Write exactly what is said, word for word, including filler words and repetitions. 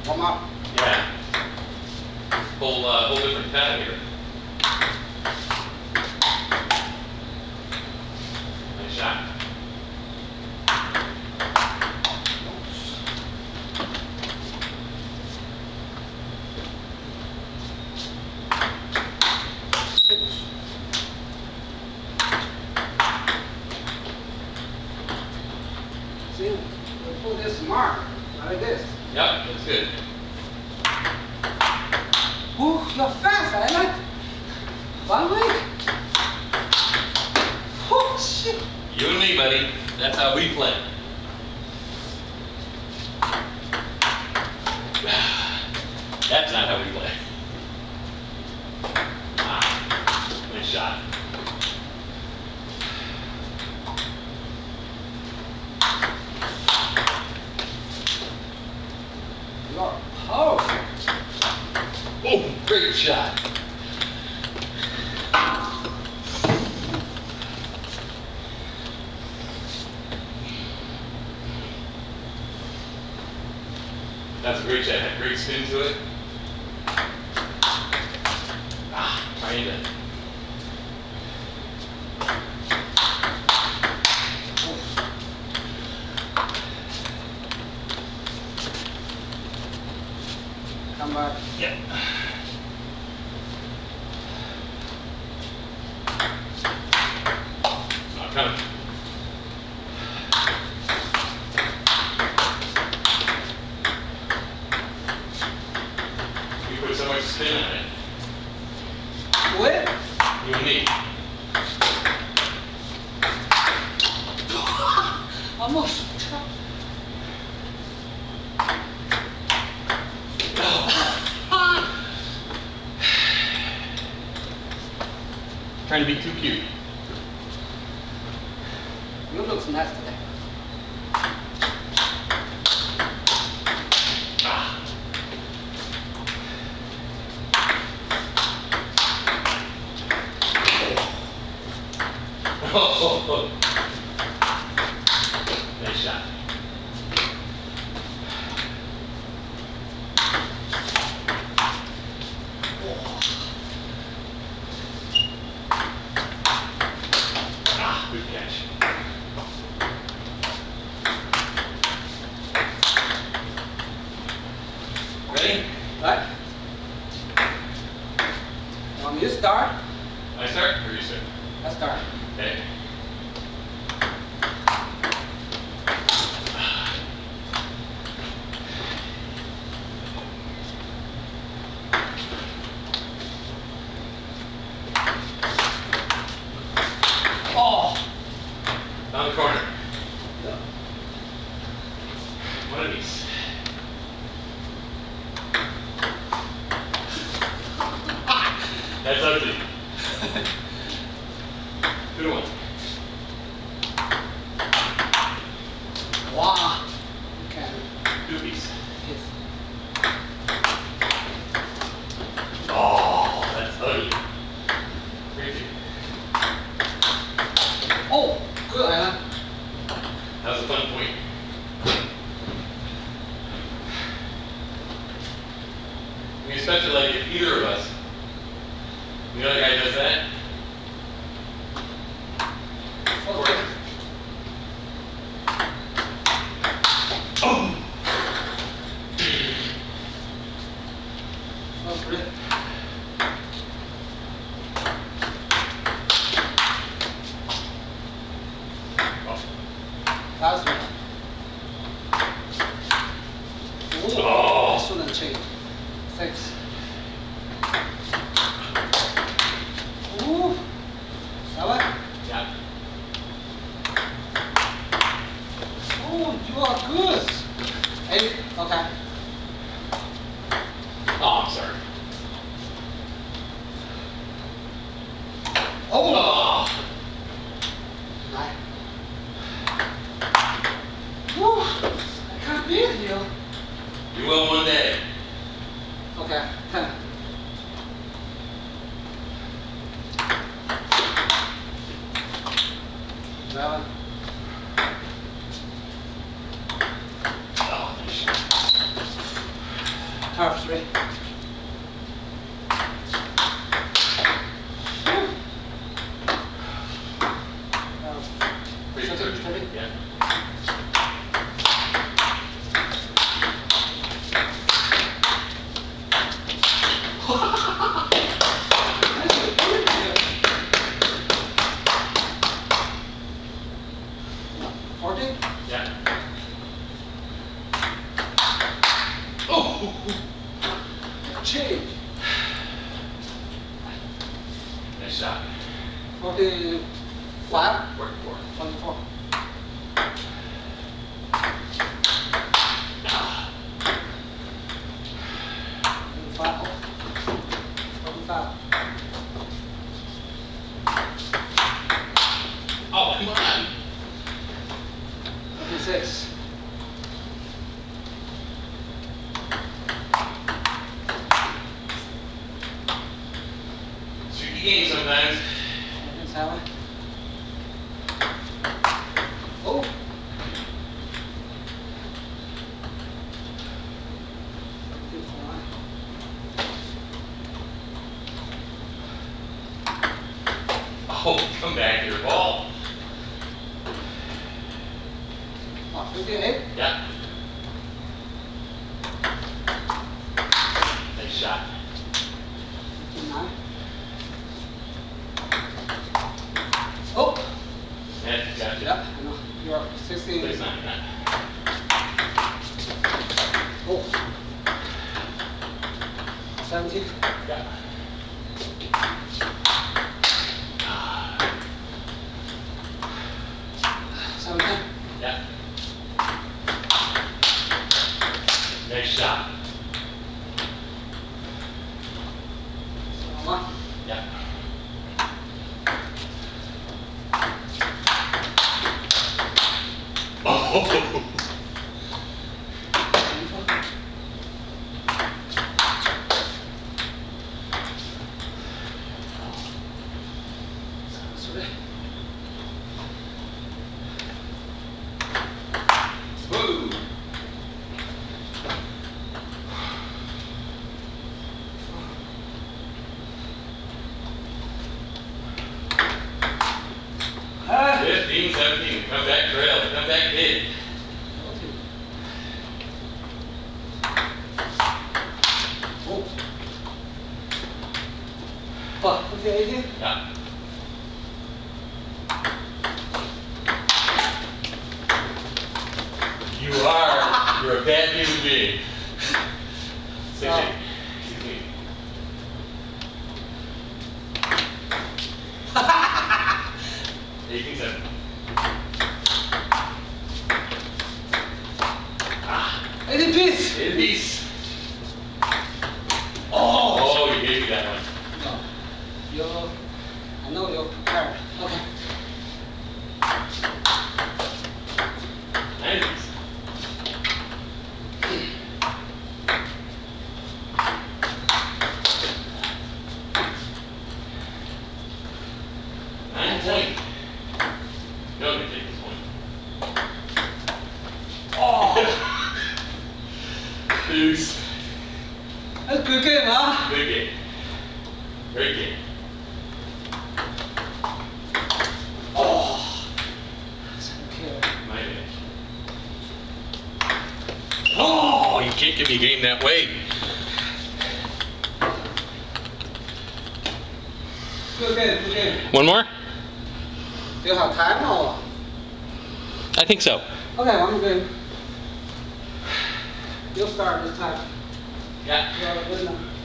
Warm up. Yeah. Whole, uh, whole different pattern here. Nice shot. See, we put this smart, like this. Yep, that's good. Ooh, you're fast, I like. One week. Oh, shit. You and me, buddy. That's how we play. That's not how we play. Ah, nice shot. You're powerful. Oh, great shot. That's a great shot. Had great spin to it. Ah, trying to. Come back. Yep. Not coming. You put so much spin on it. Wait. You and me. Almost. Trying to be too cute. You look nice today. Ah. Oh. Nice shot. Ah, good catch. Ready? Right? Want me to start? I start or you start? I start. Okay. Oh! Down the corner. Yeah. One of these. That's ugly. Good one. Wow. Okay. Two piece. Yes. Oh, that's ugly. Crazy. Oh, good, Alan. That was a fun point. I mean, especially like if either of us, the other guy does that. Okay. Oh! Oh, great. Last one. Ooh, Oh. I shouldn't change. Thanks. Ooh. Seven. Yeah. Oh, you are good. Eight. Okay. Oh, I'm sorry. Oh. Oh. Nine. Woo. I can't beat you. You will one day. Okay. Ten. Eleven. Oh, nice shot. half three. Pretty Thirty, good. thirty. Yeah. Forty. Yeah. Oh! Change. Nice shot. Forty-five. Work for it. Twenty-four. Twenty-five. Twenty-five. Oh, come on! Twenty-six. Tricky game sometimes. Twenty-seven. Oh. Twenty-five. Oh, come back here, ball. Oh, fifty-eight. Yeah. Nice shot. fifty-nine. Oh. Yeah, gotcha. Yeah, I know. You're sixteen. But it's not, not. Oh. seventeen. Yeah. seventeen. Yeah. Nice shot. One. Yeah. Oh! Sorry. Woo! Ah. fifteen, seventeen, come back trail, come back hit. Oh. Fuck, okay, eighteen. Yeah. You are, you're a bad human being. sixteen. sixteen. eighteen, seven. Ah, eighteen piece. hit a piece. Oh, oh, you gave me that one. No. You're, I know you're prepared. Okay. Nine piece. Nine point. You're gonna take this point. Oh. Deuce. That's a good game, huh? Good game. Great game. Oh. That's okay. My bad. Oh, you can't give me a game that way. Good game, good game. One more? Do you have time or? I think so. Okay, one more game. You start this time. Yeah. You're a winner.